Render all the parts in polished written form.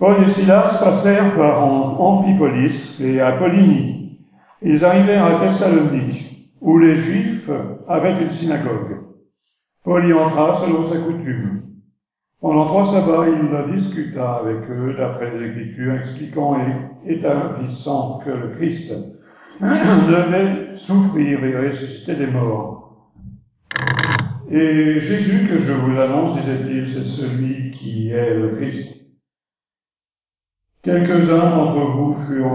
Paul et Silas passèrent par Amphipolis et Apollonie. Ils arrivèrent à Thessalonique, où les Juifs avaient une synagogue. Paul y entra selon sa coutume. Pendant 3 sabbats, il discuta avec eux d'après les Écritures, expliquant et établissant que le Christ devait souffrir et ressusciter des morts. Et Jésus que je vous annonce, disait-il, c'est celui qui est le Christ. Quelques-uns d'entre eux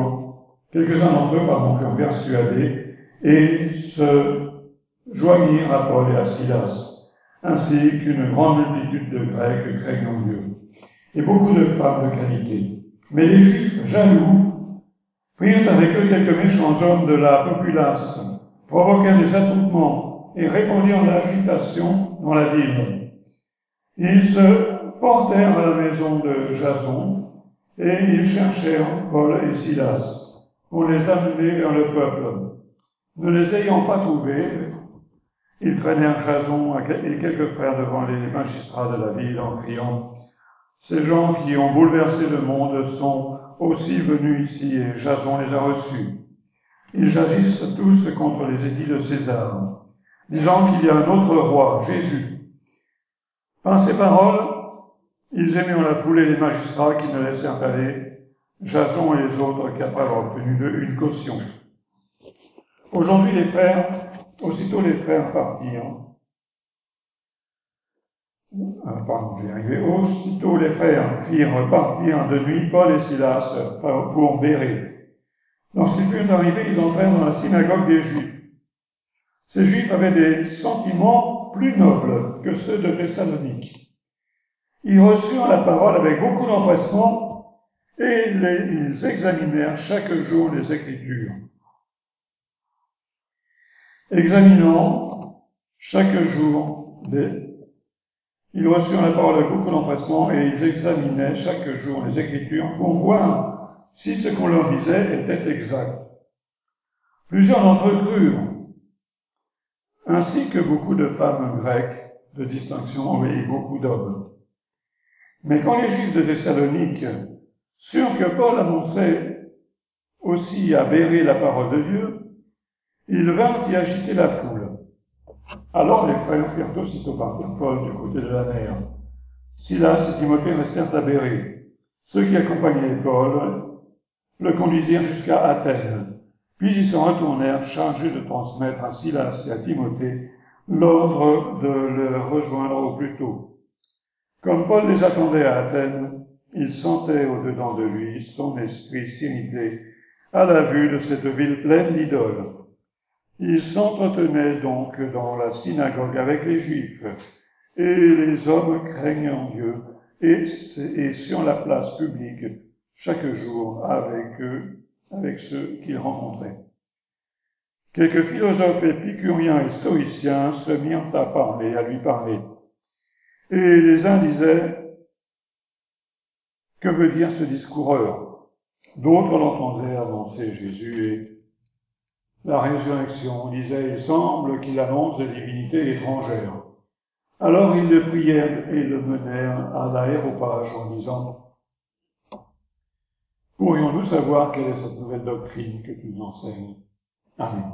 furent persuadés et se joignirent à Paul et à Silas, ainsi qu'une grande multitude de Grecs craignant Dieu, et beaucoup de femmes de qualité. Mais les Juifs, jaloux, prirent avec eux quelques méchants hommes de la populace, provoquèrent des attroupements et répandirent l'agitation dans la ville. Ils se portèrent à la maison de Jason, et ils cherchèrent Paul et Silas pour les amener vers le peuple. Ne les ayant pas trouvés, ils traînèrent Jason et quelques frères devant les magistrats de la ville en criant « Ces gens qui ont bouleversé le monde sont aussi venus ici et Jason les a reçus. Ils jadissent tous contre les édits de César, disant qu'il y a un autre roi, Jésus. » Par ces paroles, ils aimaient la foule et les magistrats qui ne laissèrent aller Jason et les autres qu'après avoir obtenu d'eux une caution. Aujourd'hui, aussitôt les frères partirent. Aussitôt les frères firent partir de nuit Paul et Silas pour Bérée. Lorsqu'ils furent arrivés, ils entrèrent dans la synagogue des Juifs. Ces Juifs avaient des sentiments plus nobles que ceux de Thessalonique. Ils reçurent la parole avec beaucoup d'empressement et ils examinèrent chaque jour les Écritures. Examinant chaque jour, ils reçurent la parole avec beaucoup d'empressement et ils examinaient chaque jour les Écritures pour voir si ce qu'on leur disait était exact. Plusieurs d'entre eux crurent, ainsi que beaucoup de femmes grecques de distinction et beaucoup d'hommes. Mais quand les Juifs de Thessalonique surent que Paul annonçait aussi à Bérée la parole de Dieu, ils vinrent y agiter la foule. Alors les frères firent aussitôt partir Paul du côté de la mer. Silas et Timothée restèrent à Bérée. Ceux qui accompagnaient Paul le conduisirent jusqu'à Athènes. Puis ils se retournèrent chargés de transmettre à Silas et à Timothée l'ordre de le rejoindre au plus tôt. Comme Paul les attendait à Athènes, il sentait au-dedans de lui son esprit s'irriter à la vue de cette ville pleine d'idoles. Il s'entretenait donc dans la synagogue avec les Juifs, et les hommes craignant Dieu, et sur la place publique, chaque jour avec eux, avec ceux qu'il rencontrait. Quelques philosophes épicuriens et stoïciens se mirent à lui parler. Et les uns disaient « Que veut dire ce discoureur ?» D'autres l'entendaient annoncer Jésus et la résurrection. On disait « Il semble qu'il annonce des divinités étrangères. » Alors ils le prièrent et le menèrent à l'aréopage en disant « Pourrions-nous savoir quelle est cette nouvelle doctrine que tu nous enseignes ?» Amen.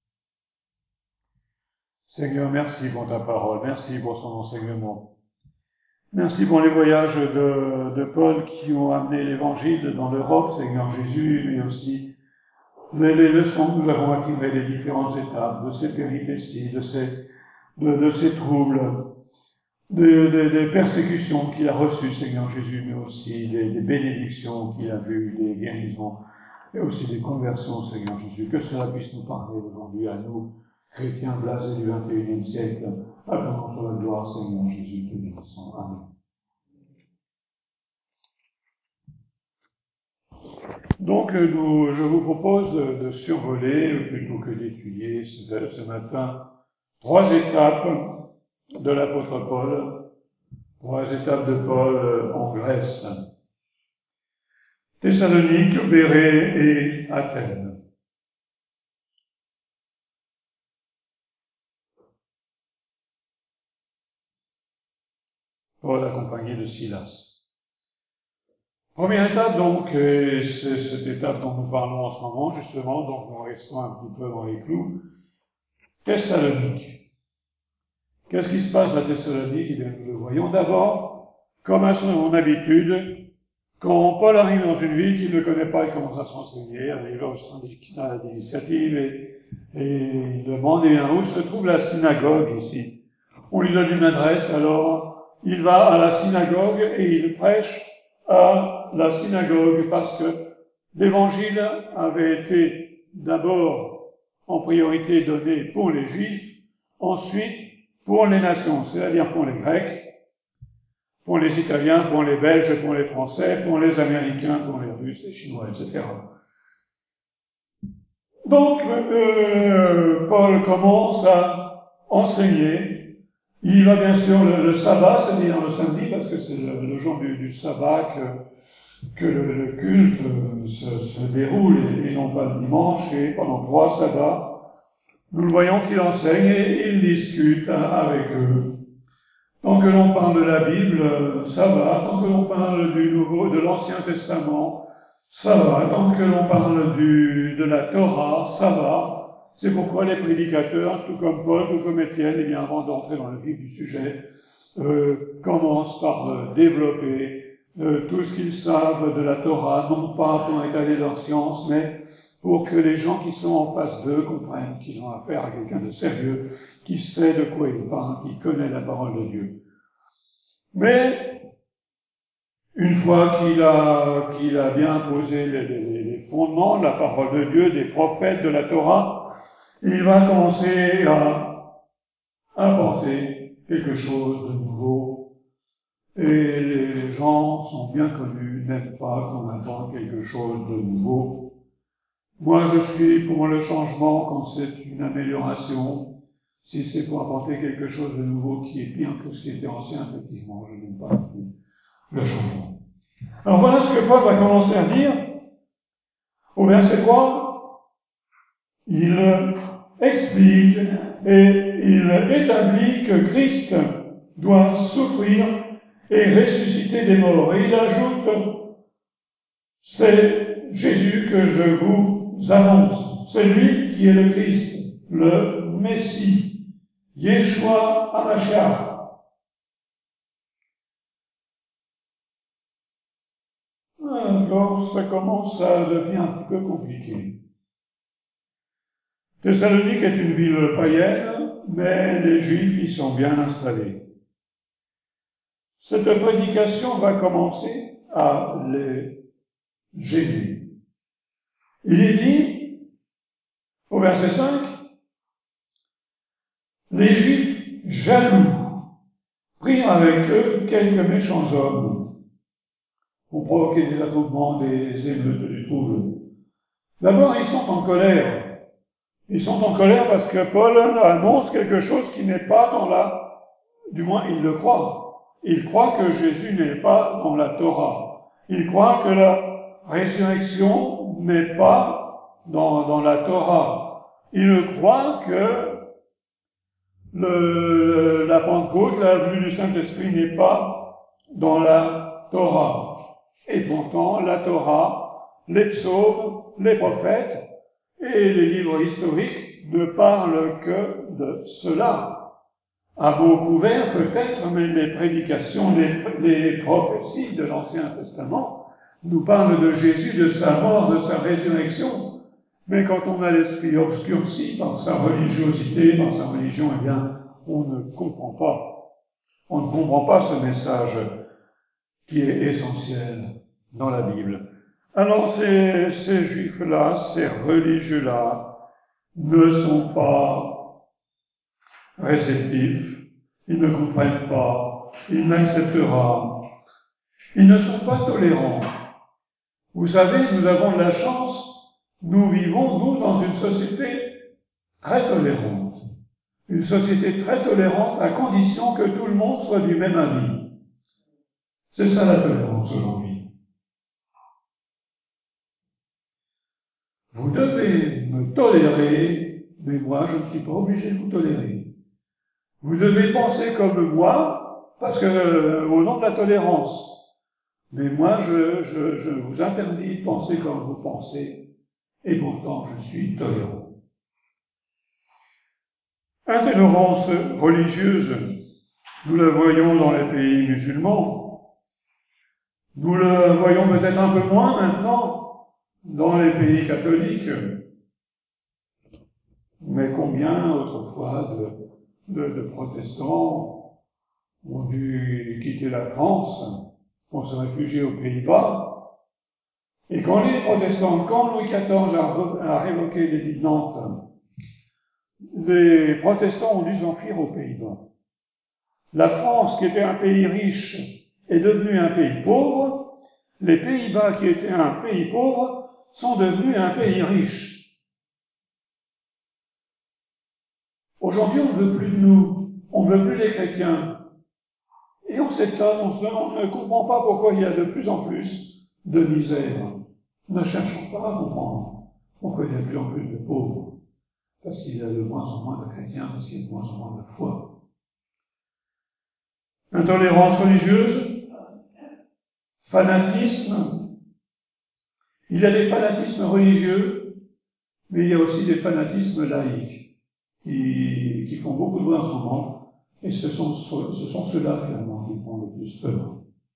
Seigneur, merci pour ta parole, merci pour son enseignement. Merci pour les voyages de Paul qui ont amené l'Évangile dans l'Europe, Seigneur Jésus, mais aussi les leçons que nous avons attirées des différentes étapes, de ces péripéties, de ces troubles, des persécutions qu'il a reçues, Seigneur Jésus, mais aussi des bénédictions qu'il a vues, des guérisons, et aussi des conversions, Seigneur Jésus. Que cela puisse nous parler aujourd'hui à nous, chrétiens blasés du XXIe siècle. Acclamons sur la gloire, Seigneur Jésus, te bénissons. Amen. Donc, je vous propose de survoler, plutôt que d'étudier ce matin, 3 étapes de l'apôtre Paul, 3 étapes de Paul en Grèce. Thessalonique, Bérée et Athènes. Paul accompagné de Silas. Première étape, donc, et c'est cette étape dont nous parlons en ce moment, justement, donc nous restons un petit peu dans les clous. Thessalonique. Qu'est-ce qui se passe à Thessalonique? Eh bien, nous le voyons d'abord, comme à son habitude, quand Paul arrive dans une ville qu'il ne connaît pas, il commence à s'enseigner, il va au syndicat d'initiative et il demande, eh bien, où se trouve la synagogue ici? On lui donne une adresse, alors il va à la synagogue et il prêche à la synagogue parce que l'évangile avait été d'abord en priorité donné pour les Juifs, ensuite pour les nations, c'est-à-dire pour les Grecs, pour les Italiens, pour les Belges, pour les Français, pour les Américains, pour les Russes, les Chinois, etc. Donc, Paul commence à enseigner. Il va bien sûr le sabbat, c'est-à-dire le samedi, parce que c'est le jour du sabbat que le culte se déroule, et non pas le dimanche, et pendant 3 sabbats, nous le voyons qu'il enseigne et il discute avec eux. Tant que l'on parle de la Bible, ça va. Tant que l'on parle du Nouveau, de l'Ancien Testament, ça va. Tant que l'on parle de la Torah, ça va. C'est pourquoi les prédicateurs, tout comme Paul, tout comme Étienne, eh bien, avant d'entrer dans le vif du sujet, commencent par développer tout ce qu'ils savent de la Torah, non pas pour étaler leur science, mais pour que les gens qui sont en face d'eux comprennent qu'ils ont affaire à quelqu'un de sérieux, qui sait de quoi il parle, qui connaît la parole de Dieu. Mais, une fois qu'il a bien posé les fondements de la parole de Dieu, des prophètes, de la Torah, il va commencer à apporter quelque chose de nouveau. Et les gens sont bien connus, n'aiment pas qu'on apporte quelque chose de nouveau. Moi, je suis pour le changement quand c'est une amélioration. Si c'est pour apporter quelque chose de nouveau qui est pire que ce qui était ancien, effectivement, je n'aime pas le changement. Alors voilà ce que Paul va commencer à dire. Au verset 3, il explique et il établit que Christ doit souffrir et ressusciter des morts. Et il ajoute, c'est Jésus que je vous annonce. C'est lui qui est le Christ, le Messie, Yeshua HaMashiach. Alors, ça commence à devenir un petit peu compliqué. Thessalonique est une ville païenne, mais les Juifs y sont bien installés. Cette prédication va commencer à les gêner. Il est dit, au verset 5, les Juifs jaloux prirent avec eux quelques méchants hommes pour provoquer des attroupements, des émeutes, du trouble. D'abord, ils sont en colère. Ils sont en colère parce que Paul annonce quelque chose qui n'est pas dans du moins, ils le croient. Ils croient que Jésus n'est pas dans la Torah. Ils croient que la résurrection n'est pas dans la Torah. Ils croient que la Pentecôte, la venue du Saint-Esprit n'est pas dans la Torah. Et pourtant, la Torah, les psaumes, les prophètes et les livres historiques ne parlent que de cela. À mots couverts peut-être, mais les prédications, les prophéties de l'Ancien Testament nous parlent de Jésus, de sa mort, de sa résurrection. Mais quand on a l'esprit obscurci par sa religiosité, par sa religion, eh bien, on ne comprend pas. On ne comprend pas ce message qui est essentiel dans la Bible. Alors, ces Juifs-là, ces religieux-là, ne sont pas réceptifs, ils ne comprennent pas, ils n'acceptent pas, ils ne sont pas tolérants. Vous savez, nous avons de la chance, nous vivons, nous, dans une société très tolérante. Une société très tolérante à condition que tout le monde soit du même avis. C'est ça la tolérance aujourd'hui. Vous devez me tolérer, mais moi je ne suis pas obligé de vous tolérer. Vous devez penser comme moi, parce que au nom de la tolérance. Mais moi, je vous interdis de penser comme vous pensez, et pourtant je suis tolérant. Intolérance religieuse, nous la voyons dans les pays musulmans, nous la voyons peut-être un peu moins maintenant dans les pays catholiques, mais combien autrefois de protestants ont dû quitter la France pour se réfugier aux Pays-Bas. Et quand Louis XIV a révoqué l'édit de Nantes, les protestants ont dû s'enfuir aux Pays-Bas. La France, qui était un pays riche, est devenue un pays pauvre. Les Pays-Bas, qui étaient un pays pauvre, sont devenus un pays riche. Aujourd'hui, on ne veut plus de nous. On ne veut plus des chrétiens. Et on s'étonne, on ne comprend pas pourquoi il y a de plus en plus de misère. Ne cherchons pas à comprendre pourquoi il y a de plus en plus de pauvres. Parce qu'il y a de moins en moins de chrétiens, parce qu'il y a de moins en moins de foi. Intolérance religieuse, fanatisme. Il y a des fanatismes religieux, mais il y a aussi des fanatismes laïques qui font beaucoup de bruit en ce moment, et ce sont ceux-là finalement qui font le plus peur.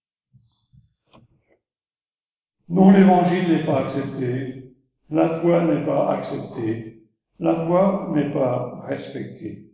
Non, l'évangile n'est pas accepté, la foi n'est pas acceptée, la foi n'est pas respectée.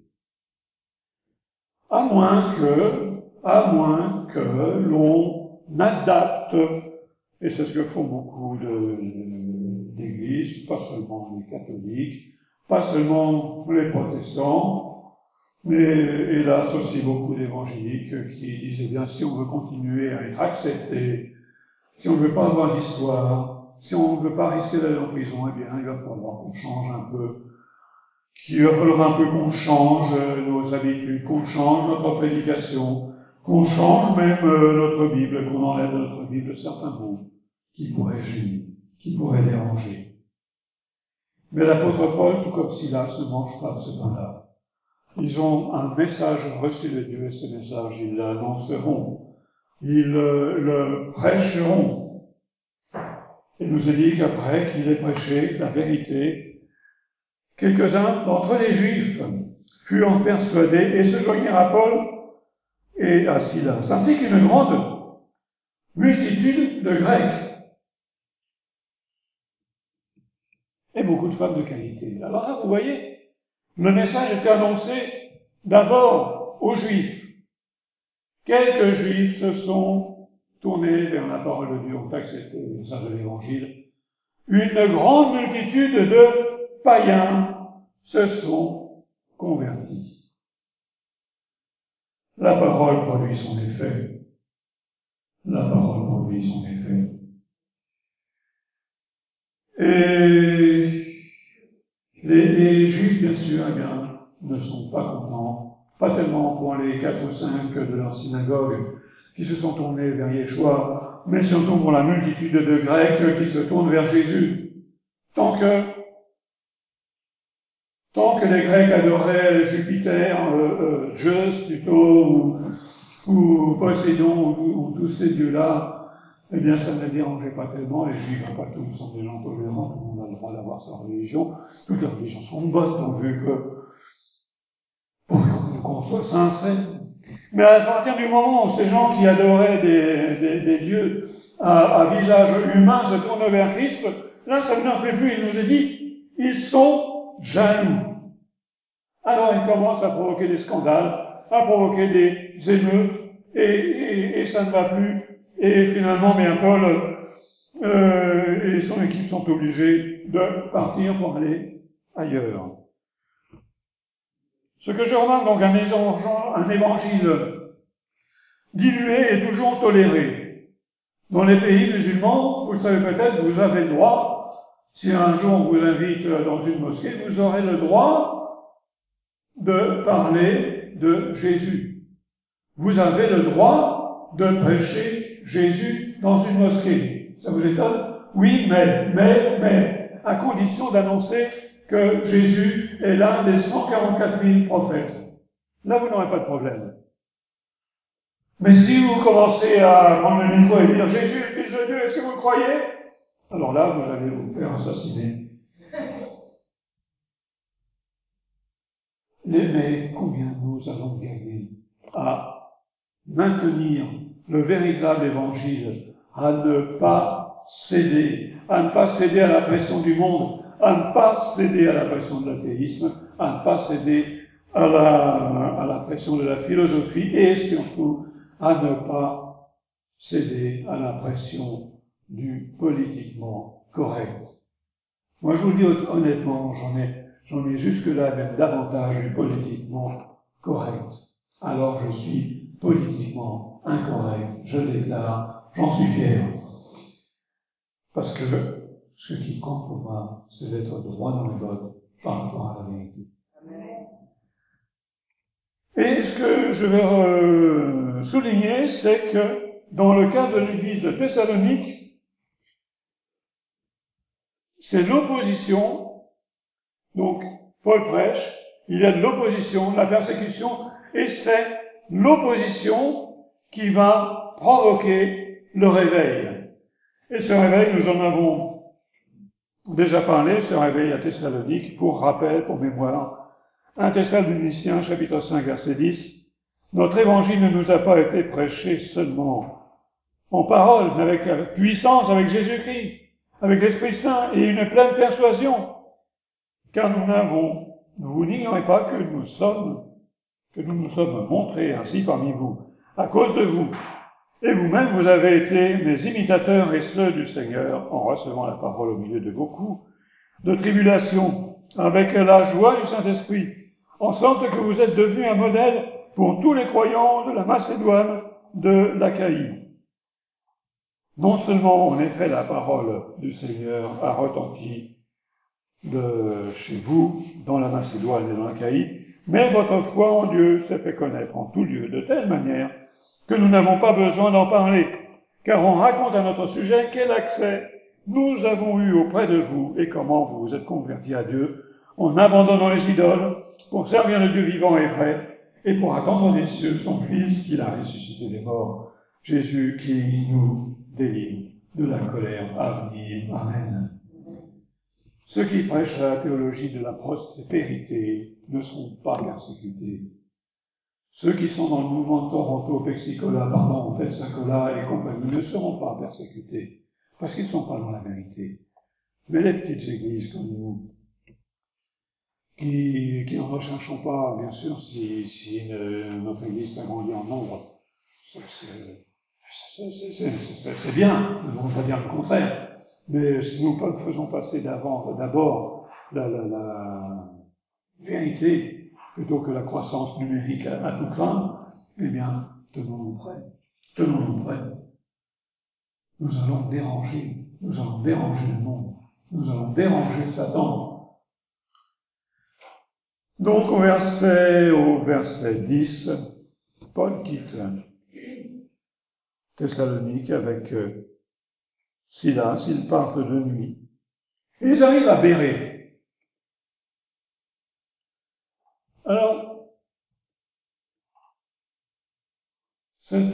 À moins que l'on adapte, et c'est ce que font beaucoup d'églises, pas seulement les catholiques, pas seulement les protestants, mais hélas aussi beaucoup d'évangéliques qui disaient bien, si on veut continuer à être accepté, si on ne veut pas avoir d'histoire, si on ne veut pas risquer d'aller en prison, eh bien, il va falloir qu'on change un peu, qu'il va falloir un peu qu'on change nos habitudes, qu'on change notre prédication, qu'on change même notre Bible, qu'on enlève de notre Bible certains mots qui pourraient gêner, qui pourraient déranger. Mais l'apôtre Paul, tout comme Silas, ne mange pas de ce pain-là. Ils ont un message reçu de Dieu, et ce message, ils l'annonceront, ils le prêcheront. Il nous est dit qu'après qu'il ait prêché la vérité, quelques-uns d'entre les Juifs furent persuadés et se joignirent à Paul et à Silas, ainsi qu'une grande multitude de Grecs et beaucoup de femmes de qualité. Alors là, vous voyez, le message était annoncé d'abord aux Juifs. Quelques Juifs se sont tournés vers la parole de Dieu, ont accepté le message de l'Évangile. Une grande multitude de païens se sont convertis. La parole produit son effet. La parole produit son effet. Et les Juifs, bien sûr, eh bien, ne sont pas contents, pas tellement pour les 4 ou 5 de leur synagogue qui se sont tournés vers Yeshua, mais surtout pour la multitude de Grecs qui se tournent vers Jésus. Tant que les Grecs adoraient Jupiter, Zeus plutôt, ou Poséidon, ou tous ces dieux-là, eh bien, ça ne les dérangeait pas tellement. Les Juifs, après tout, sont des gens tolérants, tout le monde a le droit d'avoir sa religion. Toutes les religions sont bonnes, pourvu qu'on soit sincère. Mais à partir du moment où ces gens qui adoraient des dieux à visage humain se tournent vers Christ, là, ça ne leur plaît plus. Il nous est dit, ils sont jaloux. Alors, ils commencent à provoquer des scandales, à provoquer des émeutes, et ça ne va plus. Et finalement, bien Paul et son équipe sont obligés de partir pour aller ailleurs. Ce que je remarque donc, un évangile dilué est toujours toléré. Dans les pays musulmans, vous le savez peut-être, vous avez le droit, si un jour on vous invite dans une mosquée, vous aurez le droit de parler de Jésus. Vous avez le droit de prêcher Jésus dans une mosquée. Ça vous étonne? Oui, mais, à condition d'annoncer que Jésus est l'un des 144 000 prophètes. Là, vous n'aurez pas de problème. Mais si vous commencez à prendre le micro et dire « Jésus est le Fils de Dieu, est-ce que vous le croyez ?» alors là, vous allez vous faire assassiner. Mais combien nous allons gagner à maintenir le véritable évangile, à ne pas céder, à la pression du monde, à ne pas céder à la pression de l'athéisme, à ne pas céder à la pression de la philosophie et surtout à ne pas céder à la pression du politiquement correct. Moi, je vous dis honnêtement, j'en ai jusque-là même davantage du politiquement correct. Alors je suis politiquement incorrect, je déclare, j'en suis fier. Parce que ce qui compte pour moi, c'est d'être droit dans les bottes par rapport à la vérité. Et ce que je vais souligner, c'est que dans le cas de l'église de Thessalonique, c'est l'opposition. Donc, Paul prêche, il y a de l'opposition, de la persécution, et c'est l'opposition qui va provoquer le réveil. Et ce réveil, nous en avons déjà parlé, ce réveil à Thessalonique, pour rappel, pour mémoire. 1 Thessaloniciens, chapitre 5, verset 10. Notre évangile ne nous a pas été prêché seulement en parole, mais avec puissance, avec Jésus-Christ, avec l'Esprit Saint et une pleine persuasion. Car vous n'ignorez pas que nous nous sommes montrés ainsi parmi vous, à cause de vous. Et vous-même, vous avez été mes imitateurs et ceux du Seigneur, en recevant la parole au milieu de beaucoup de tribulations, avec la joie du Saint-Esprit, en sorte que vous êtes devenus un modèle pour tous les croyants de la Macédoine, de l'Achaïe. Non seulement, en effet, la parole du Seigneur a retenti de chez vous, dans la Macédoine et dans l'Achaïe, mais votre foi en Dieu s'est fait connaître en tout lieu de telle manière que nous n'avons pas besoin d'en parler, car on raconte à notre sujet quel accès nous avons eu auprès de vous et comment vous vous êtes convertis à Dieu en abandonnant les idoles pour servir le Dieu vivant et vrai et pour attendre des cieux son Fils qu'il a ressuscité des morts, Jésus qui nous délivre de la colère à venir. Amen. Ceux qui prêchent la théologie de la prospérité ne sont pas persécutés. Ceux qui sont dans le mouvement de Toronto, Pensacola, Pensacola et compagnie ne seront pas persécutés, parce qu'ils ne sont pas dans la vérité. Mais les petites églises comme nous, qui ne recherchons pas, bien sûr, si notre église s'agrandit en nombre, c'est bien, ne voulons pas dire le contraire. Mais si nous faisons passer d'abord la vérité plutôt que la croissance numérique à tout craindre, eh bien, tenons-nous prêts. Tenons-nous prêts. Nous allons déranger le monde. Nous allons déranger Satan. Donc, au verset 10, Paul quitte Thessalonique avec Silas, ils partent de nuit. Et ils arrivent à Bérée. Alors, cette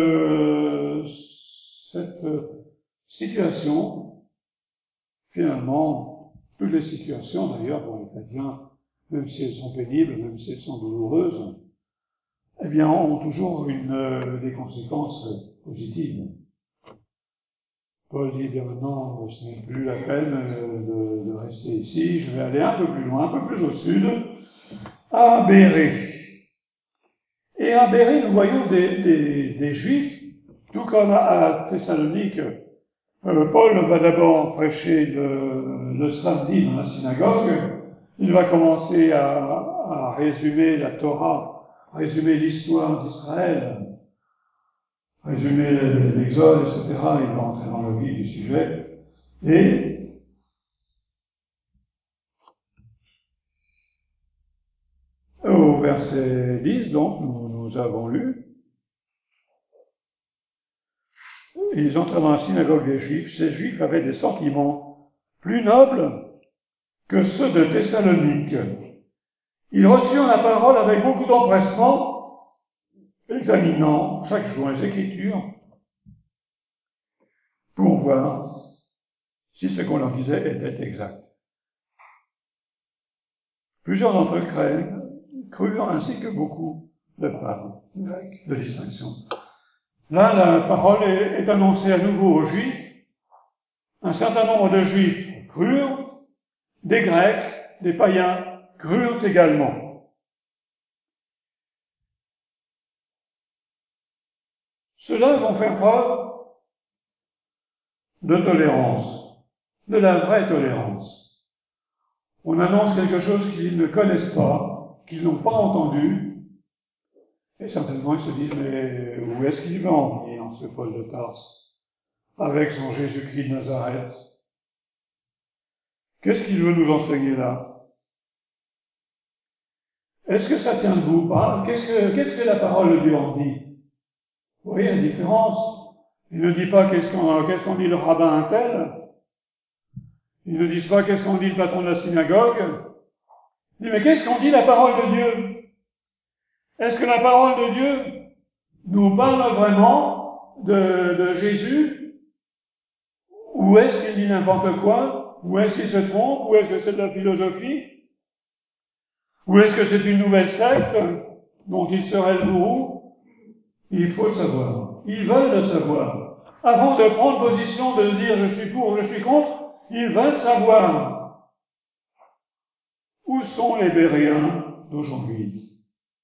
situation, finalement, toutes les situations d'ailleurs pour les chrétiens, même si elles sont pénibles, même si elles sont douloureuses, eh bien, ont toujours des conséquences positives. Paul dit, bien maintenant, ce n'est plus la peine de rester ici, je vais aller un peu plus loin, un peu plus au sud, à Bérée. Et à Bérée, nous voyons des Juifs, tout comme à Thessalonique. Paul va d'abord prêcher le samedi dans la synagogue. Il va commencer à résumer la Torah, résumer l'histoire d'Israël, résumer l'Exode, etc. Il va entrer dans le vif du sujet. Et au verset 10, donc, nous avons lu, ils entrèrent dans la synagogue des Juifs. Ces Juifs avaient des sentiments plus nobles que ceux de Thessalonique. Ils reçurent la parole avec beaucoup d'empressement examinant chaque jour les Écritures pour voir si ce qu'on leur disait était exact. Plusieurs d'entre eux crurent ainsi que beaucoup de femmes grecques de distinction. Là, la parole est annoncée à nouveau aux Juifs. Un certain nombre de Juifs crurent, des Grecs, des païens crurent également. Ceux-là vont faire preuve de tolérance, de la vraie tolérance. On annonce quelque chose qu'ils ne connaissent pas, qu'ils n'ont pas entendu, et certainement ils se disent, mais où est-ce qu'il va en venir, ce Paul de Tarse, avec son Jésus-Christ de Nazareth? Qu'est-ce qu'il veut nous enseigner là? Est-ce que ça tient debout? Qu'est-ce que la parole de Dieu en dit? Vous voyez la différence? Il ne dit pas qu'est-ce qu'on dit le rabbin un tel. Ils ne disent pas qu'est-ce qu'on dit le patron de la synagogue. Ils disent mais qu'est-ce qu'on dit la parole de Dieu? Est-ce que la parole de Dieu nous parle vraiment de Jésus? Ou est-ce qu'il dit n'importe quoi? Ou est-ce qu'il se trompe? Ou est-ce que c'est de la philosophie? Ou est-ce que c'est une nouvelle secte dont il serait le gourou? Il faut le savoir. Ils veulent le savoir. Avant de prendre position, de dire je suis pour, je suis contre, ils veulent savoir où sont les Béréens d'aujourd'hui.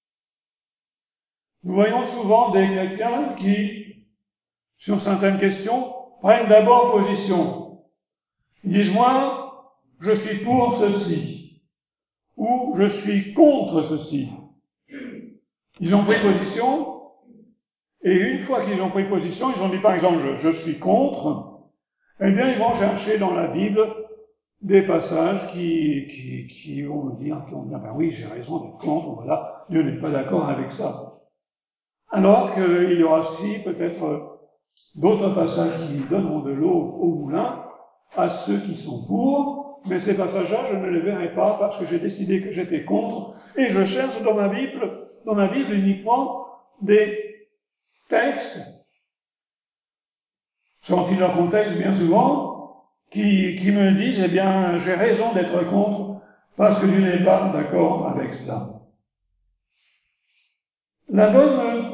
Nous voyons souvent des chrétiens qui, sur certaines questions, prennent d'abord position. Ils disent, moi, je suis pour ceci, ou je suis contre ceci. Ils ont pris position, et une fois qu'ils ont pris position, ils ont dit par exemple, je suis contre, eh bien, ils vont chercher dans la Bible des passages qui vont me dire, ben oui, j'ai raison d'être contre, voilà, Dieu n'est pas d'accord avec ça. Alors qu'il y aura aussi peut-être d'autres passages qui donneront de l'eau au moulin à ceux qui sont pour, mais ces passages-là, je ne les verrai pas parce que j'ai décidé que j'étais contre, et je cherche dans ma Bible uniquement des textes sortis de leur contexte bien souvent, qui me disent, eh bien, j'ai raison d'être contre, parce que Dieu n'est pas d'accord avec ça. La bonne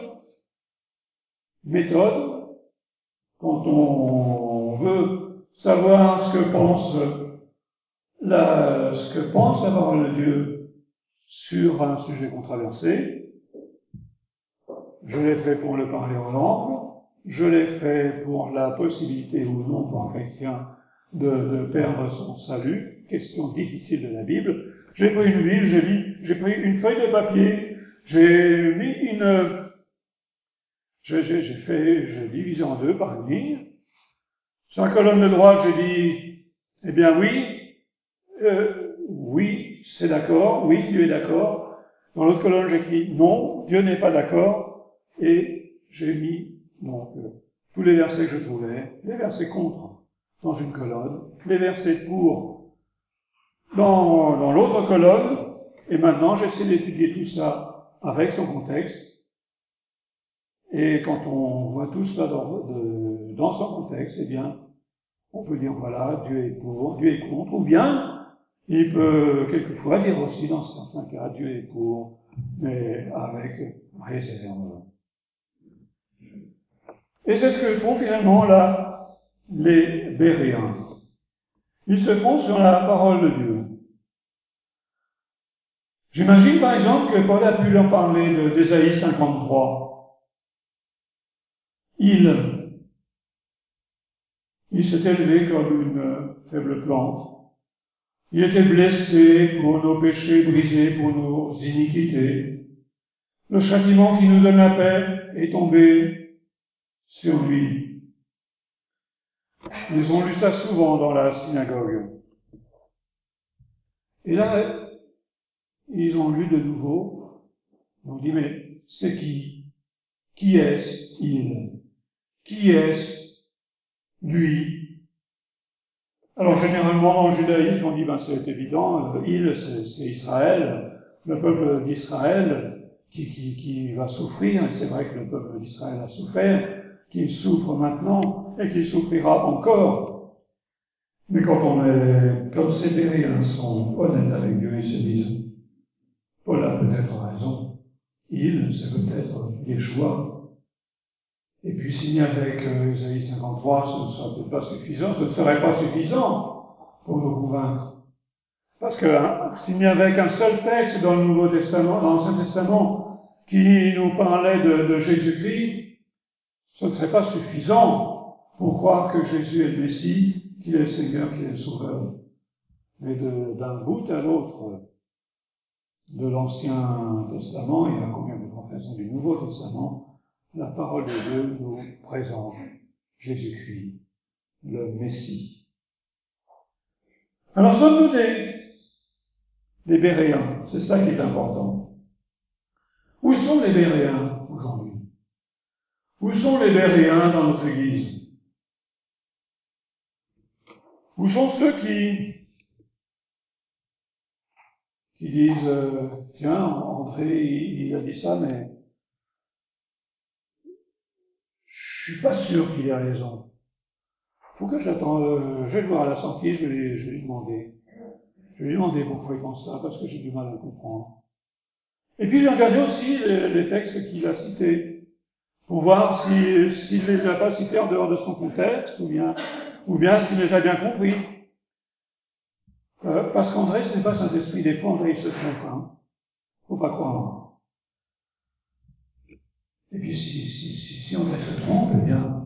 méthode, quand on veut savoir ce que pense la parole de Dieu sur un sujet controversé, je l'ai fait pour le parler aux langues, je l'ai fait pour la possibilité ou non pour un chrétien de perdre son salut, question difficile de la Bible. J'ai pris une Bible, j'ai pris une feuille de papier, j'ai divisé en deux par une ligne. Sur la colonne de droite, j'ai dit, eh bien oui, c'est d'accord, oui, Dieu est d'accord. Dans l'autre colonne, j'ai écrit, non, Dieu n'est pas d'accord, et j'ai mis donc tous les versets que je trouvais, les versets contre dans une colonne, les versets pour dans l'autre colonne, et maintenant j'essaie d'étudier tout ça avec son contexte, et quand on voit tout cela dans son contexte, eh bien, on peut dire voilà, Dieu est pour, Dieu est contre, ou bien il peut quelquefois dire aussi dans certains cas Dieu est pour, mais avec réserve. Et c'est ce que font finalement là les Béréens. Ils se font sur la parole de Dieu. J'imagine par exemple que Paul a pu leur parler d'Ésaïe 53. Il s'est élevé comme une faible plante. Il était blessé pour nos péchés, brisé pour nos iniquités. Le châtiment qui nous donne la paix est tombé sur lui. Ils ont lu ça souvent dans la synagogue. Et là, ils ont lu de nouveau. Ils ont dit, mais c'est qui? Qui est-ce il? Qui est-ce lui? Alors généralement dans le judaïsme, on dit, ben c'est évident, il c'est Israël, le peuple d'Israël, qui va souffrir, et c'est vrai que le peuple d'Israël a souffert, qu'il souffre maintenant et qu'il souffrira encore. Mais quand ces Béréens sont honnêtes avec Dieu, ils se disent, Paul a peut-être raison, c'est peut-être Yeshua. Et puis signer avec Isaïe 53, ce ne serait peut-être pas suffisant, ce ne serait pas suffisant pour nous convaincre. Parce que signer avec un seul texte dans le Nouveau Testament, dans l'Ancien Testament, qui nous parlait de Jésus-Christ, ce ne serait pas suffisant pour croire que Jésus est le Messie, qu'il est le Seigneur, qu'il est le Sauveur. Mais d'un bout à l'autre de l'Ancien Testament, il y a combien de confessions du Nouveau Testament, la parole de Dieu nous présente Jésus-Christ, le Messie. Alors sommes-nous des Béréens? C'est ça qui est important. Où sont les Béréens aujourd'hui? Où sont les Béréens dans notre Église? Où sont ceux qui disent tiens, André, il a dit ça, mais je suis pas sûr qu'il ait raison. Faut que j'attende, je vais le voir à la sortie, je vais lui demander. Je vais lui demander pourquoi il pense ça, parce que j'ai du mal à le comprendre. Et puis j'ai regardé aussi les textes qu'il a cités, pour voir s'il ne les a pas cités en dehors de son contexte, ou bien s'il les a bien compris. Parce qu'André, ce n'est pas Saint-Esprit, des fois André il se trompe, hein. Faut pas croire. Et puis si André se trompe, eh bien,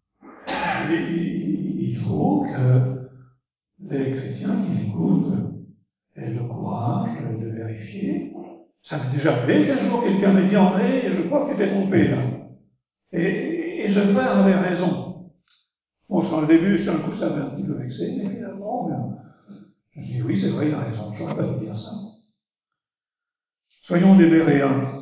il faut que les chrétiens qui l'écoutent aient le courage de vérifier. Ça m'est déjà arrivé qu'un jour quelqu'un m'a dit André, je crois que tu t'es trompé là. Et ce frère avait raison. Bon, sur le début, sur le coup, ça m'avait un petit peu vexé, mais finalement, je me dis oui, c'est vrai, il a raison, je n'aurais pas dû dire ça. Soyons des Béréens.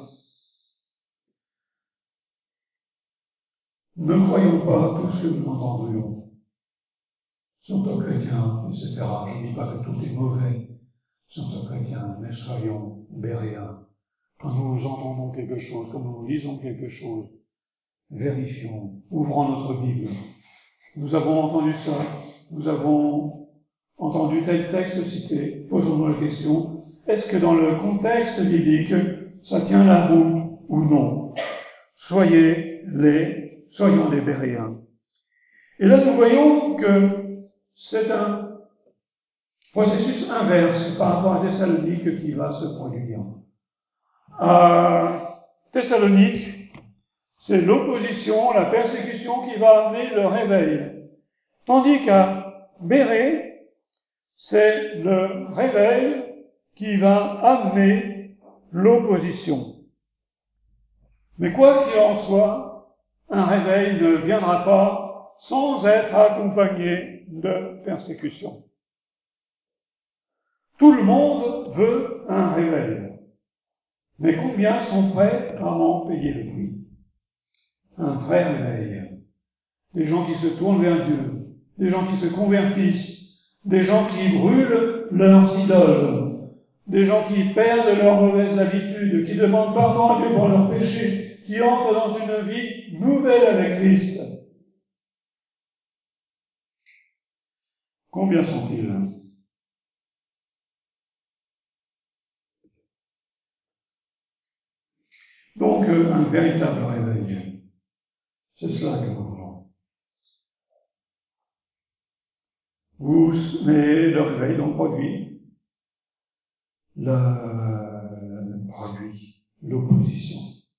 Ne croyons pas tout ce que nous entendrions. Surtout chrétiens, etc. Je ne dis pas que tout est mauvais, surtout chrétiens, mais soyons Béréens. Quand nous entendons quelque chose, quand nous lisons quelque chose, vérifions, ouvrons notre Bible. Nous avons entendu ça, nous avons entendu tel texte cité, posons-nous la question, est-ce que dans le contexte biblique, ça tient la route ou non? Soyons des Béréens. Et là, nous voyons que c'est un processus inverse par rapport à Thessalonique qui va se produire. À Thessalonique, c'est l'opposition, la persécution qui va amener le réveil. Tandis qu'à Bérée, c'est le réveil qui va amener l'opposition. Mais quoi qu'il en soit, un réveil ne viendra pas sans être accompagné de persécution. Tout le monde veut un réveil. Mais combien sont prêts à en payer le prix? Un vrai réveil. Des gens qui se tournent vers Dieu, des gens qui se convertissent, des gens qui brûlent leurs idoles, des gens qui perdent leurs mauvaises habitudes, qui demandent pardon à Dieu pour leurs péchés, qui entrent dans une vie nouvelle avec Christ. Combien sont-ils? Donc, un véritable réveil. C'est cela que nous voulons. Mais le réveil donc produit l'opposition.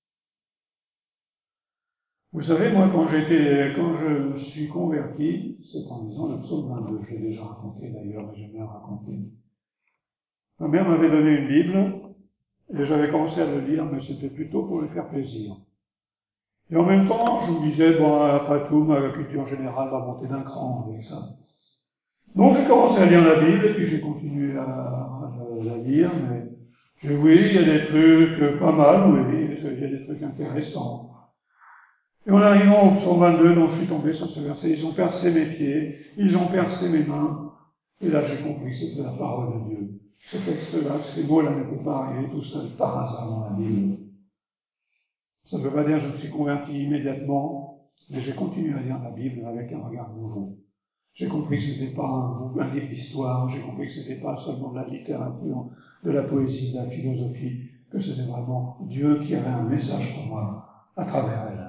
Vous savez, moi, quand je me suis converti, c'est en lisant le psaume 22, je l'ai déjà raconté d'ailleurs, mais j'aime bien raconter. Ma mère m'avait donné une Bible, et j'avais commencé à le lire, mais c'était plutôt pour lui faire plaisir. Et en même temps, je me disais, bon, après tout, ma culture générale va monter d'un cran avec ça. Donc j'ai commencé à lire la Bible, et puis j'ai continué à la lire, mais oui, il y a des trucs pas mal, oui, il y a des trucs intéressants. Et en arrivant au psaume 22, dont je suis tombé sur ce verset, ils ont percé mes pieds, ils ont percé mes mains, et là j'ai compris que c'était la parole de Dieu. Ce texte-là, ces mots-là n'étaient pas arrivés tout seuls par hasard dans la Bible. Ça ne veut pas dire que je me suis converti immédiatement, mais j'ai continué à lire la Bible avec un regard nouveau. J'ai compris que ce n'était pas un livre d'histoire, j'ai compris que ce n'était pas seulement de la littérature, de la poésie, de la philosophie, que c'était vraiment Dieu qui avait un message pour moi à travers elle.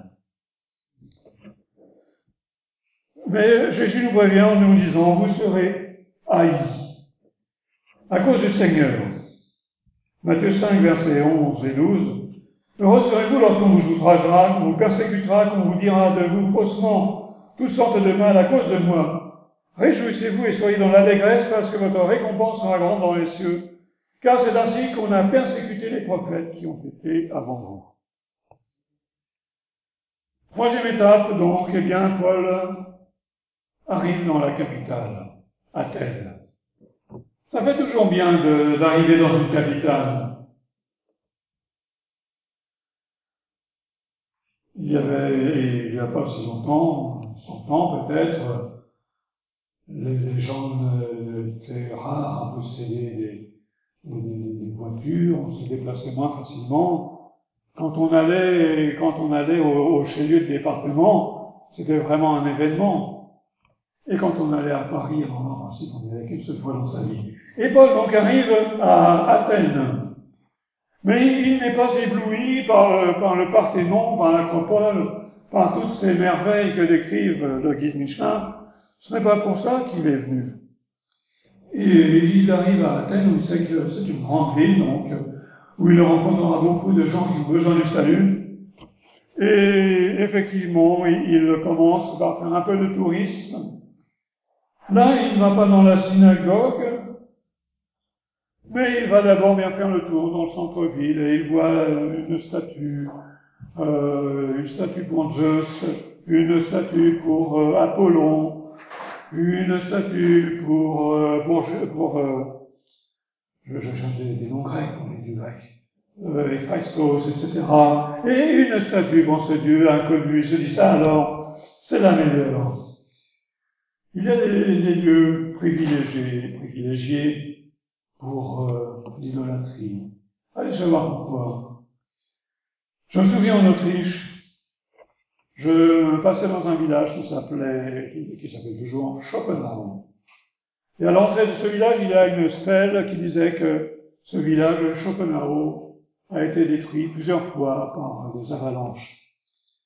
Mais Jésus nous prévient en nous disant, vous serez haïs à cause du Seigneur. Matthieu 5, versets 11 et 12. Heureux serez-vous lorsqu'on vous outragera, qu'on vous persécutera, qu'on vous dira de vous faussement toutes sortes de mal à cause de moi. Réjouissez-vous et soyez dans l'allégresse parce que votre récompense sera grande dans les cieux, car c'est ainsi qu'on a persécuté les prophètes qui ont été avant vous. Troisième étape, donc, eh bien, Paul arrive dans la capitale, Athènes. Ça fait toujours bien d'arriver dans une capitale. Il n'y a pas si longtemps, 100 ans peut-être, les gens étaient rares à posséder des voitures, on se déplaçait moins facilement. Quand on allait au chef-lieu de département, c'était vraiment un événement. Et quand on allait à Paris, en principe, on n'y allait qu'une seule fois dans sa vie. Et Paul donc arrive à Athènes. Mais il n'est pas ébloui par le Parthénon, par l'Acropole, par toutes ces merveilles que décrive le guide Michelin. Ce n'est pas pour ça qu'il est venu. Et il arrive à Athènes, où il sait que c'est une grande ville, donc, où il rencontrera beaucoup de gens qui ont besoin du salut. Et effectivement, il commence par faire un peu de tourisme. Là, il ne va pas dans la synagogue, mais il va d'abord bien faire le tour dans le centre-ville et il voit une statue pour Zeus, une statue pour Apollon, une statue je cherche des noms grecs, on est du grec, Héphaïstos, etc. Et une statue pour ce dieu inconnu. Je dis ça alors, c'est la meilleure. Il y a des lieux privilégiés pour l'idolâtrie. Allez savoir pourquoi. Je me souviens en Autriche, je passais dans un village qui s'appelle toujours Schopenhauer. Et à l'entrée de ce village, il y a une stèle qui disait que ce village, Schopenhauer, a été détruit plusieurs fois par des avalanches.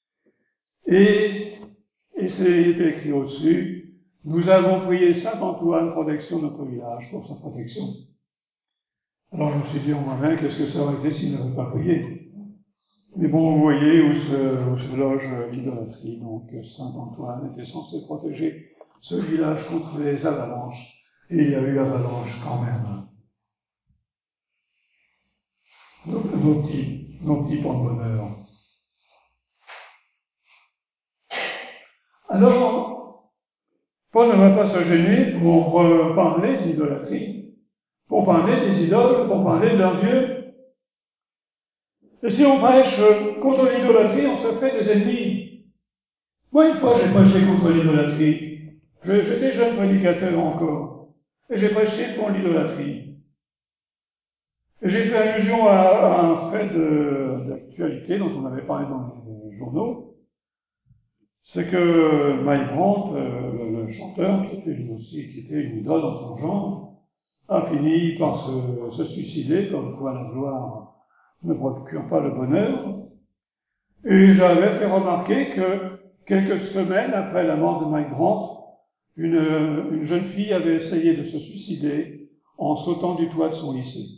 Et c'est écrit au-dessus, nous avons prié Saint Antoine, protection de notre village, pour sa protection. Alors je me suis dit en moi-même, qu'est-ce que ça aurait été s'il n'avait pas prié? Mais bon, vous voyez où se loge l'idolâtrie. Donc Saint Antoine était censé protéger ce village contre les avalanches. Et il y a eu avalanche quand même. Nos petits porte-bonheur. Alors, Paul ne va pas se gêner pour parler de l'idolâtrie, pour parler des idoles, pour parler de leur Dieu. Et si on prêche contre l'idolâtrie, on se fait des ennemis. Moi, une fois, j'ai prêché contre l'idolâtrie. J'étais jeune prédicateur encore. Et j'ai prêché pour l'idolâtrie. Et j'ai fait allusion à un fait d'actualité dont on avait parlé dans les journaux. C'est que Mike Brandt, le chanteur, qui était une idole dans son genre, a fini par se suicider, comme quoi la gloire ne procure pas le bonheur. Et j'avais fait remarquer que quelques semaines après la mort de Mike Brandt, une jeune fille avait essayé de se suicider en sautant du toit de son lycée.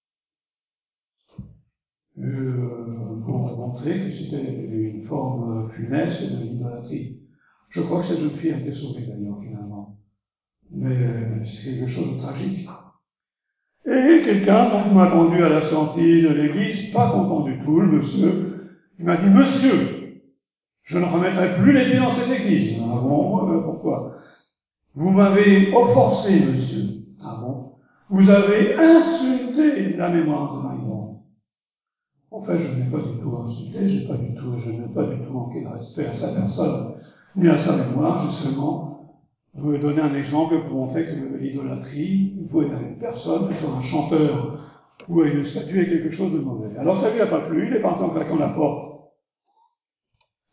Pour montrer que c'était une forme funeste de l'idolâtrie. Je crois que cette jeune fille a été sauvée d'ailleurs finalement. Mais c'est quelque chose de tragique. Et quelqu'un donc m'a attendu à la sortie de l'église, pas content du tout, le monsieur. Il m'a dit, monsieur, je ne remettrai plus les pieds dans cette église. Ah bon, pourquoi? Vous m'avez offensé, monsieur. Ah bon? Vous avez insulté la mémoire de Mike Brandt. En fait, je n'ai pas du tout insulté, je n'ai pas du tout manqué de respect à sa personne, ni à sa mémoire. J'ai seulement voulu donner un exemple pour montrer que l'idolâtrie, vouée à une personne, que ce soit un chanteur ou à une statue, est quelque chose de mauvais. Alors ça lui a pas plu, il est parti en claquant la porte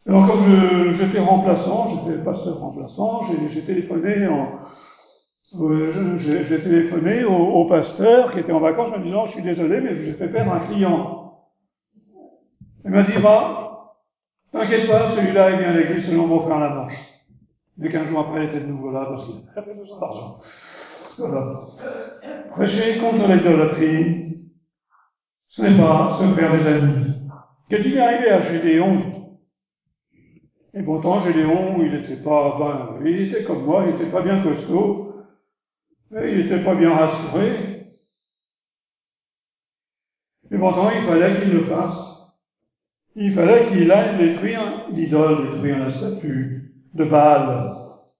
Alors comme j'étais remplaçant, j'étais pasteur remplaçant, j'ai téléphoné j'ai téléphoné au pasteur qui était en vacances en me disant « Je suis désolé, mais j'ai fait perdre un client. » Il m'a dit « Bah, t'inquiète pas, celui-là, il vient à l'église selon mon frère la manche. » Mais 15 jours après, il était de nouveau là parce qu'il avait besoin d'argent. Voilà. Prêcher contre l'idolâtrie, ce n'est pas se faire des amis. Qu'est-il arrivé à Gédéon? Et pourtant, Gédéon, il était comme moi, il n'était pas bien costaud, et il n'était pas bien rassuré. Et pourtant, il fallait qu'il le fasse. Il fallait qu'il aille détruire l'idole, détruire la statue de Baal.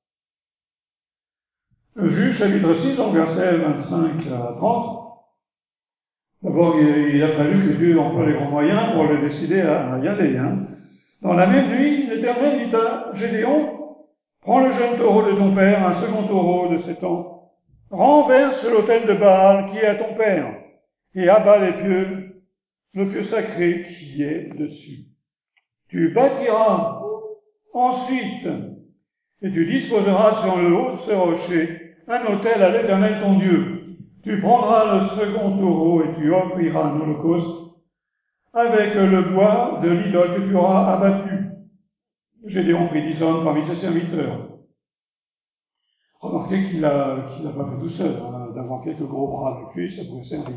Juge chapitre 6, donc versets 25 à 30. D'abord, il a fallu que Dieu emploie les grands moyens pour le décider à y aller. Dans la même nuit, l'Éternel dit à Gédéon, prends le jeune taureau de ton père, un second taureau de 7 ans, renverse l'autel de Baal qui est à ton père, et abat le pieu sacré qui est dessus. Tu bâtiras ensuite, et tu disposeras sur le haut de ce rocher un autel à l'Éternel ton Dieu. Tu prendras le second taureau et tu offriras un holocauste avec le bois de l'idole que tu auras abattu. Gédéon prit 10 hommes parmi ses serviteurs. Remarquez qu'il n'a pas fait tout seul, d'avoir quelques gros bras avec lui, ça pouvait servir.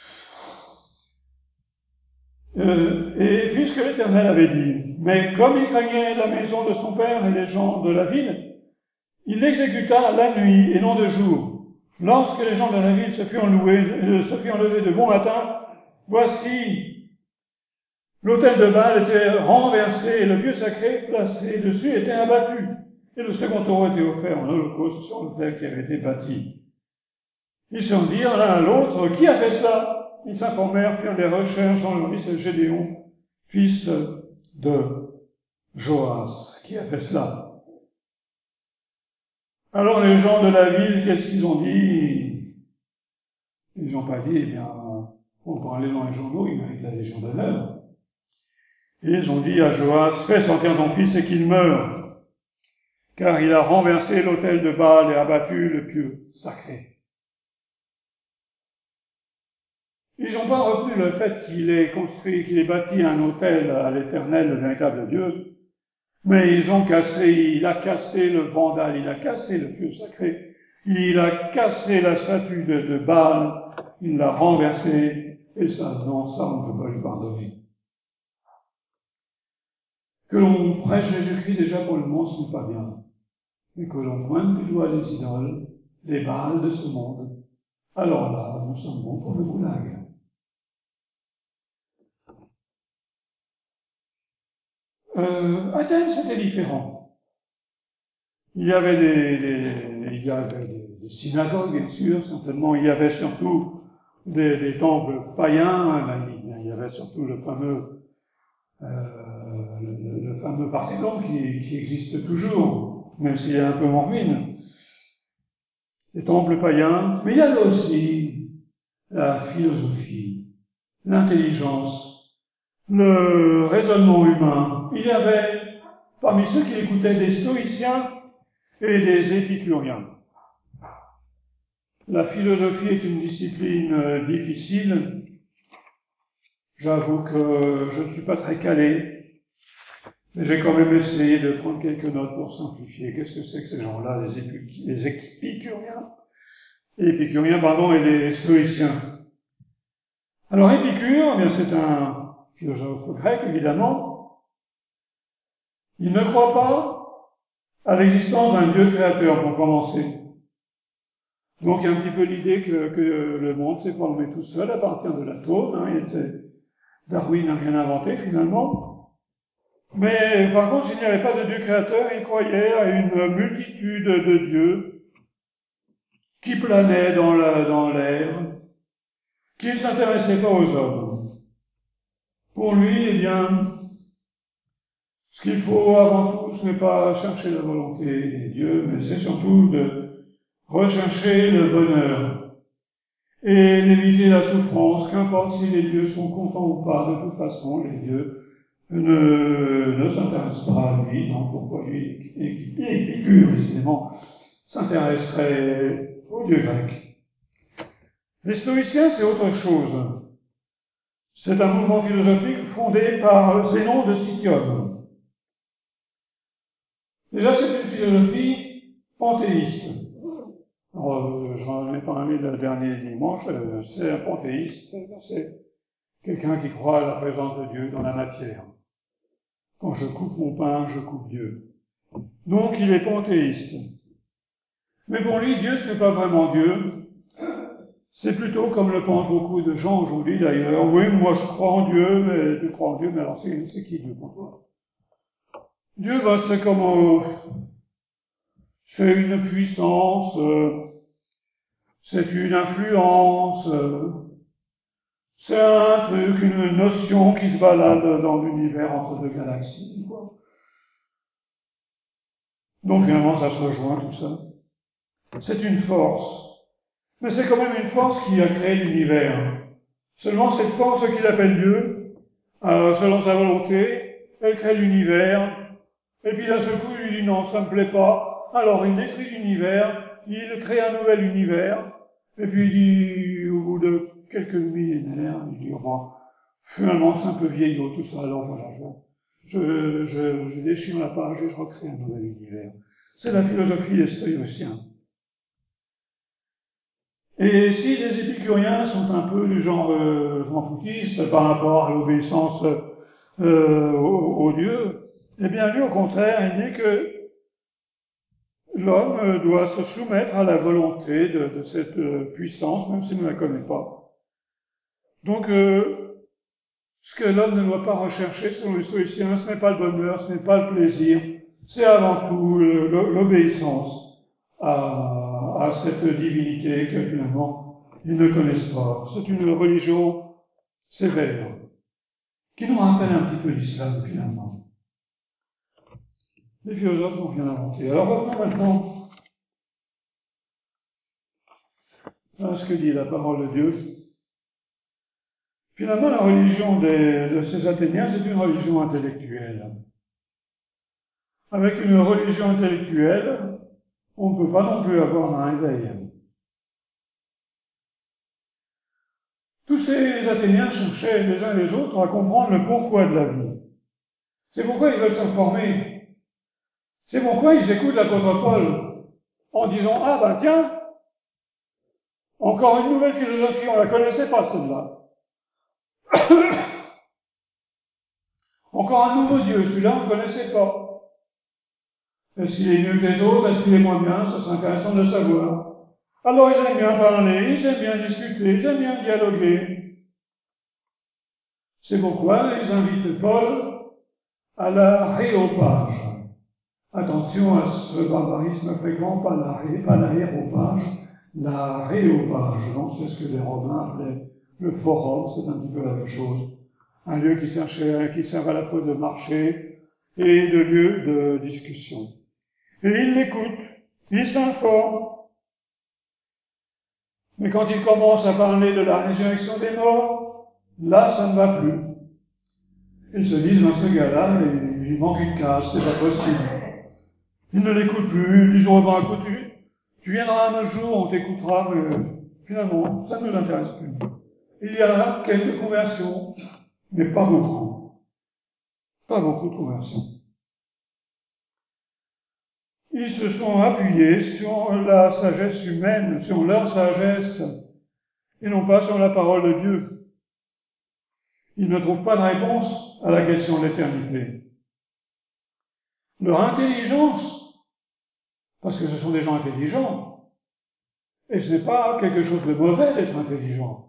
Et puisque l'Éternel avait dit, mais comme il craignait la maison de son père et les gens de la ville, il l'exécuta la nuit et non de jour. Lorsque les gens de la ville se furent levés de bon matin, voici, l'autel de Baal était renversé et le pieu sacré placé dessus était abattu. Et le second taureau était offert en holocauste sur l'autel qui avait été bâti. Ils se dirent l'un à l'autre, qui a fait cela? Ils s'informèrent, firent des recherches, on leur dit c'est Gédéon, fils de Joas, qui a fait cela. Alors les gens de la ville, qu'est-ce qu'ils ont dit? Ils n'ont pas dit, eh bien, on parlait dans les journaux, il mérite la Légion d'honneur. Et ils ont dit à Joas, fais sortir ton fils et qu'il meure, car il a renversé l'autel de Baal et abattu le pieu sacré. Ils n'ont pas retenu le fait qu'il ait bâti un autel à l'Éternel, le véritable Dieu, mais il a cassé le vandale, il a cassé le pieu sacré, il a cassé la statue de Baal, il l'a renversée, et ça, non, ça, on ne peut pas lui pardonner. Que l'on prêche Jésus-Christ déjà pour le monde, ce n'est pas bien. Mais que l'on pointe du doigt les idoles, les Baals de ce monde, alors là, nous sommes bons pour le goulag. Athènes, c'était différent. Il y avait des synagogues, bien sûr, certainement. Il y avait surtout des temples païens. Il y avait surtout le fameux Parthénon qui existe toujours, même s'il est un peu en ruine. Les temples païens. Mais il y avait aussi la philosophie, l'intelligence, le raisonnement humain. Il y avait parmi ceux qui écoutaient des stoïciens et des épicuriens. La philosophie est une discipline difficile. J'avoue que je ne suis pas très calé, mais j'ai quand même essayé de prendre quelques notes pour simplifier. Qu'est-ce que c'est que ces gens-là, les épicuriens et les stoïciens? Alors Épicure, eh bien c'est un philosophe grec, évidemment. Il ne croit pas à l'existence d'un Dieu créateur, pour commencer. Donc il y a un petit peu l'idée que le monde s'est formé tout seul à partir de l'atome. Darwin n'a rien inventé, finalement. Mais par contre, s'il n'y avait pas de Dieu créateur, il croyait à une multitude de dieux qui planaient dans l'air, qui ne s'intéressaient pas aux hommes. Pour lui, eh bien, ce qu'il faut avant tout, ce n'est pas chercher la volonté des dieux, mais c'est surtout de rechercher le bonheur et d'éviter la souffrance, qu'importe si les dieux sont contents ou pas, de toute façon, les dieux ne s'intéresse pas à lui, donc pourquoi lui, Épicure, décidément, s'intéresserait aux dieux grecs. Les stoïciens, c'est autre chose. C'est un mouvement philosophique fondé par Zénon de Citium. Déjà, c'est une philosophie panthéiste. J'en ai parlé le dernier dimanche, c'est un panthéiste, c'est quelqu'un qui croit à la présence de Dieu dans la matière. Quand je coupe mon pain, je coupe Dieu. Donc il est panthéiste. Mais pour lui, Dieu, ce n'est pas vraiment Dieu. C'est plutôt comme le pensent beaucoup de gens aujourd'hui d'ailleurs. Oui, moi je crois en Dieu, mais tu crois en Dieu, mais alors c'est qui Dieu pour toi? Dieu, c'est comme c'est une puissance, c'est une influence, c'est un truc, une notion qui se balade dans l'univers entre deux galaxies, quoi. Donc finalement, ça se rejoint tout ça. C'est une force. Mais c'est quand même une force qui a créé l'univers. Seulement cette force qu'il appelle Dieu, selon sa volonté, elle crée l'univers, et puis d'un seul coup, il lui dit non, ça me plaît pas. Alors il détruit l'univers, il crée un nouvel univers, et puis il dit, au bout de quelques millénaires, il dit, finalement c'est un peu vieillot tout ça, alors voilà, je déchire la page et je recrée un nouvel univers. C'est la philosophie des stoïciens. Et si les épicuriens sont un peu du genre je m'en foutiste par rapport à l'obéissance aux dieux, eh bien lui au contraire, il dit que l'homme doit se soumettre à la volonté de cette puissance, même s'il ne la connaît pas. Donc ce que l'homme ne doit pas rechercher selon les stoïciens, ce n'est pas le bonheur, ce n'est pas le plaisir, c'est avant tout l'obéissance à cette divinité que finalement ils ne connaissent pas. C'est une religion sévère, qui nous rappelle un petit peu l'islam finalement. Les philosophes n'ont rien inventé. Alors revenons maintenant à ce que dit la parole de Dieu. Finalement, la religion de ces Athéniens, c'est une religion intellectuelle. Avec une religion intellectuelle, on ne peut pas non plus avoir un réveil. Tous ces Athéniens cherchaient les uns les autres à comprendre le pourquoi de la vie. C'est pourquoi ils veulent s'informer. C'est pourquoi ils écoutent l'apôtre Paul en disant « Ah ben tiens, encore une nouvelle philosophie, on ne la connaissait pas celle-là. Encore un nouveau Dieu, celui-là on ne connaissait pas. Est-ce qu'il est mieux que les autres? Est-ce qu'il est moins bien? Ça serait intéressant de le savoir. » Alors ils aiment bien parler, ils aiment bien discuter, ils aiment bien dialoguer. C'est pourquoi ils invitent Paul à la réopage. Attention à ce barbarisme fréquent, pas la héropage, la réopage. Donc c'est ce que les Romains appelaient le forum, c'est un petit peu la même chose. Un lieu qui sert à la fois de marché et de lieu de discussion. Et ils l'écoutent, ils s'informent. Mais quand ils commencent à parler de la résurrection des morts, là, ça ne va plus. Ils se disent, ce gars-là, il manque une case, c'est pas possible. Ils ne l'écoutent plus, ils disent, écoute, tu viendras un autre jour, on t'écoutera, mais finalement, ça ne nous intéresse plus. Il y a quelques conversions, mais pas beaucoup. Pas beaucoup de conversions. Ils se sont appuyés sur la sagesse humaine, sur leur sagesse, et non pas sur la parole de Dieu. Ils ne trouvent pas de réponse à la question de l'éternité. Leur intelligence, parce que ce sont des gens intelligents, et ce n'est pas quelque chose de mauvais d'être intelligent,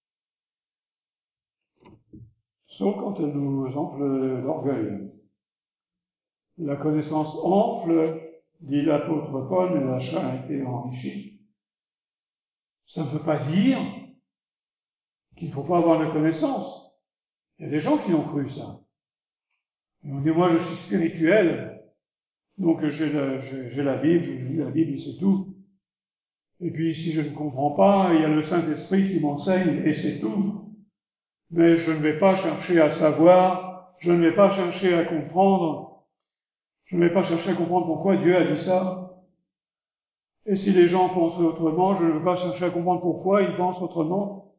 sauf quand elle nous enfle l'orgueil. La connaissance enfle, dit l'apôtre Paul, mais l'achat a été enrichi. Ça ne veut pas dire qu'il ne faut pas avoir de connaissances. Il y a des gens qui ont cru ça. Et on dit, moi je suis spirituel, donc j'ai la Bible, je lis la Bible et c'est tout. Et puis si je ne comprends pas, il y a le Saint-Esprit qui m'enseigne et c'est tout. Mais je ne vais pas chercher à savoir, je ne vais pas chercher à comprendre, pourquoi Dieu a dit ça. Et si les gens pensent autrement, je ne veux pas chercher à comprendre pourquoi ils pensent autrement.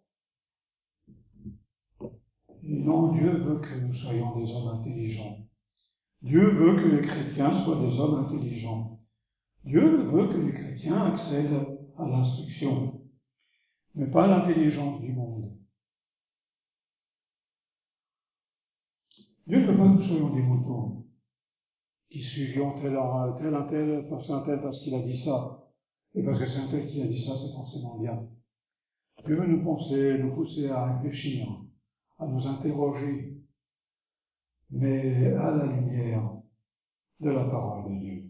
Et non, Dieu veut que nous soyons des hommes intelligents. Dieu veut que les chrétiens soient des hommes intelligents. Dieu veut que les chrétiens accèdent à l'instruction, mais pas à l'intelligence du monde. Dieu ne veut pas que nous soyons des moutons qui suivions tel parce qu'il a dit ça. Et parce que c'est un tel qui a dit ça, c'est forcément bien. Dieu veut nous pousser à réfléchir, à nous interroger, mais à la lumière de la parole de Dieu.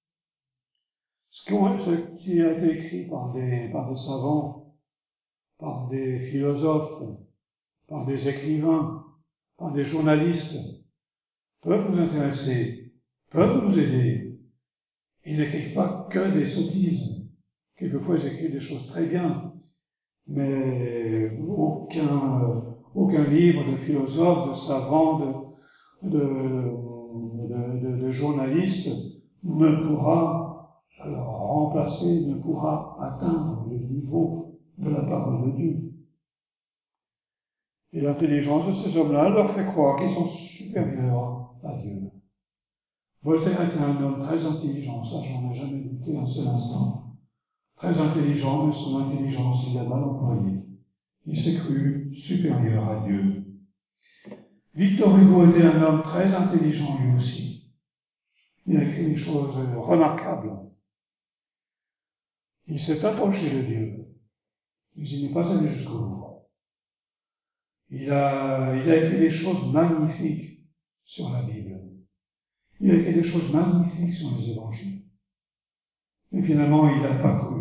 Ce qui a été écrit par des savants, par des philosophes, par des écrivains, par des journalistes, peuvent nous intéresser, peuvent nous aider. Ils n'écrivent pas que des sottises. Quelquefois, ils écrivent des choses très bien, mais aucun livre de philosophe, de savant, de journaliste ne pourra remplacer, ne pourra atteindre le niveau de la parole de Dieu. Et l'intelligence de ces hommes-là leur fait croire qu'ils sont supérieurs à Dieu. Voltaire était un homme très intelligent, ça j'en ai jamais douté un seul instant. Très intelligent, mais son intelligence, il l'a mal employée. Il s'est cru supérieur à Dieu. Victor Hugo était un homme très intelligent lui aussi. Il a écrit des choses remarquables. Il s'est approché de Dieu, mais il n'est pas allé jusqu'au bout. Il a écrit des choses magnifiques sur la Bible. Il a écrit des choses magnifiques sur les évangiles. Mais finalement, il n'a pas cru.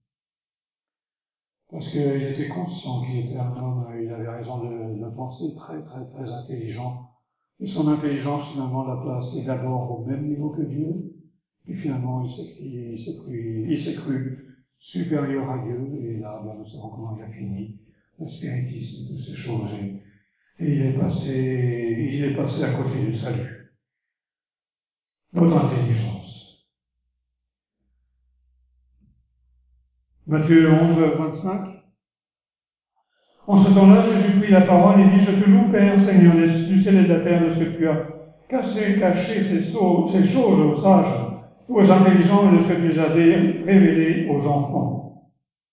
Parce qu'il était conscient qu'il était un homme, il avait raison de penser très, très, très intelligent. Et son intelligence, finalement, l'a placé d'abord au même niveau que Dieu. Et finalement, il s'est cru supérieur à Dieu. Et là, nous savons comment il a fini. Le spiritisme et toutes ces choses. Et il est passé à côté du salut. Notre intelligence. Matthieu 11, 25. En ce temps-là, Jésus prit la parole et dit, je te loue, Père, Seigneur du ciel et de la terre, de ce que tu as caché ces choses aux sages, aux intelligents, et de ce que tu les as révélées aux enfants.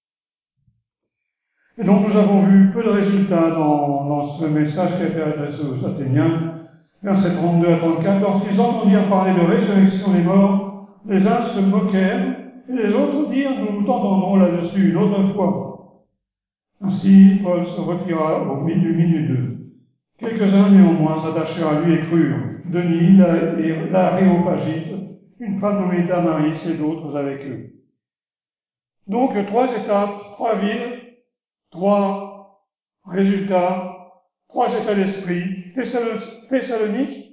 Et donc nous avons vu peu de résultats dans ce message qui a été adressé aux Athéniens, versets 32 à 34. Lorsqu'ils entendirent parler de résurrection des morts, les uns se moquèrent, et les autres dirent, nous t'entendrons là-dessus une autre fois. Ainsi, Paul se retira au milieu d'eux. Quelques-uns néanmoins s'attachèrent à lui et crurent. Denis, l'Aréopagite, une femme nommée Damaris et d'autres avec eux. Donc, 3 étapes, 3 villes, 3 résultats, 3 états d'esprit. Thessalonique,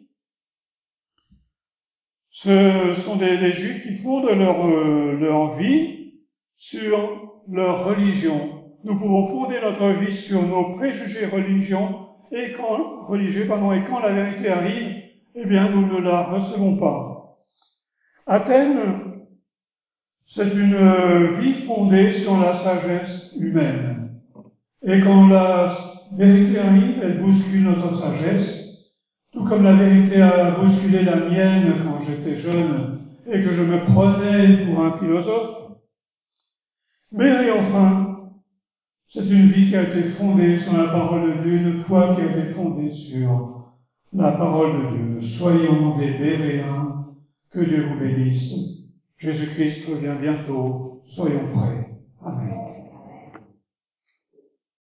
ce sont des Juifs qui fondent leur vie sur leur religion. Nous pouvons fonder notre vie sur nos préjugés religieux, et quand la vérité arrive, eh bien, nous ne la recevons pas. Athènes, c'est une vie fondée sur la sagesse humaine. Et quand la vérité arrive, elle bouscule notre sagesse, tout comme la vérité a bousculé la mienne quand j'étais jeune et que je me prenais pour un philosophe. Mais enfin, c'est une vie qui a été fondée sur la parole de Dieu, une foi qui a été fondée sur la parole de Dieu. Soyons des Béréens, que Dieu vous bénisse. Jésus-Christ revient bientôt, soyons prêts.